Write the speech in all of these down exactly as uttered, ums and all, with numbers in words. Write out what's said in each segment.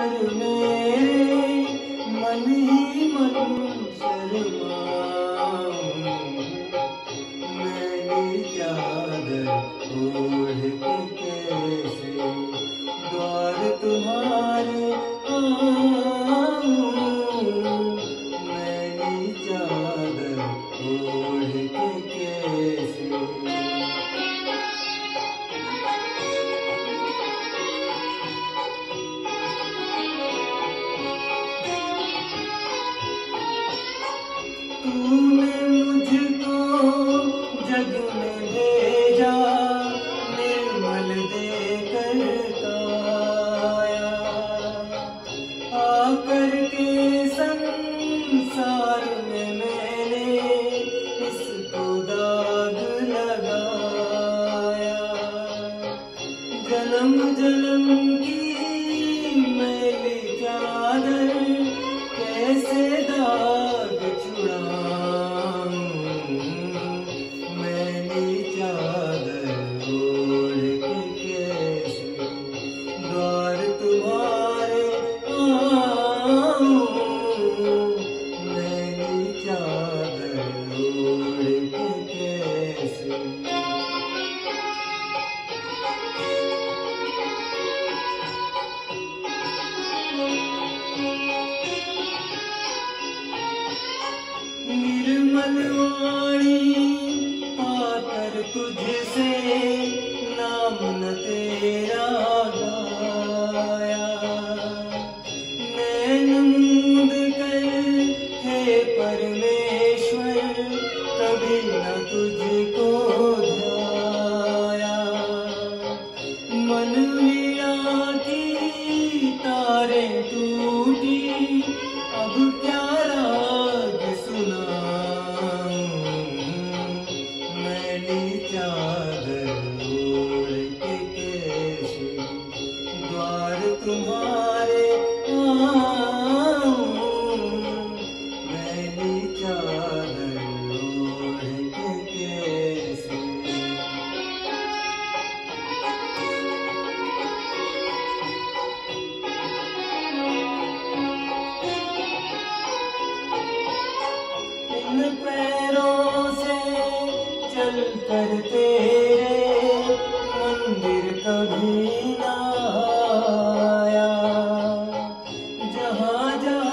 पर मेरे मन ही मन शर्माऊं। मैली चादर ओढ़ के कैसे द्वार तुम्हारे आऊं। मैली चादर ओढ़ के कैसे। तूने मुझको जग में भेजा निर्मल देकर काया। आकर के संसार में मैंने इसको दाग लगाया। जन्म जन्म की मैली चादर कैसे दाग छुड़ाऊं। मैली चादर ओढ़ के कैसे द्वार तुम्हारे आऊं। मैली चादर ओढ़ के कैसे। निर्मल वाणी पाकर तुझसे नाम न तेरा गाया। नैन मूंद कर हे परमेश्वर कभी न तुझको ध्याया। मन वीणा की तारें टूटी अब क्या राग सुनाऊं। मैली चादर ओढ़ के कैसे द्वार तुम्हारे आऊं। मैली चादर ओढ़ के कैसे। इन पैरों से चल कर तेरे मंदिर कभी ना आया। जहाँ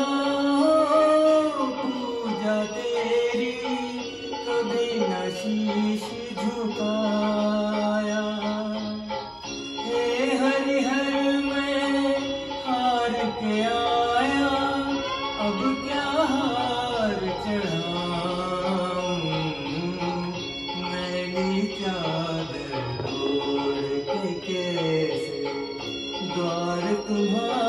जहाँ पूजा तेरी कभी न शीश झुकाया। हे हरिहर मैं हार के आया अब क्या हार चढ़ाऊं। मैली चादर ओढ़ के कैसे द्वार तुम्हारे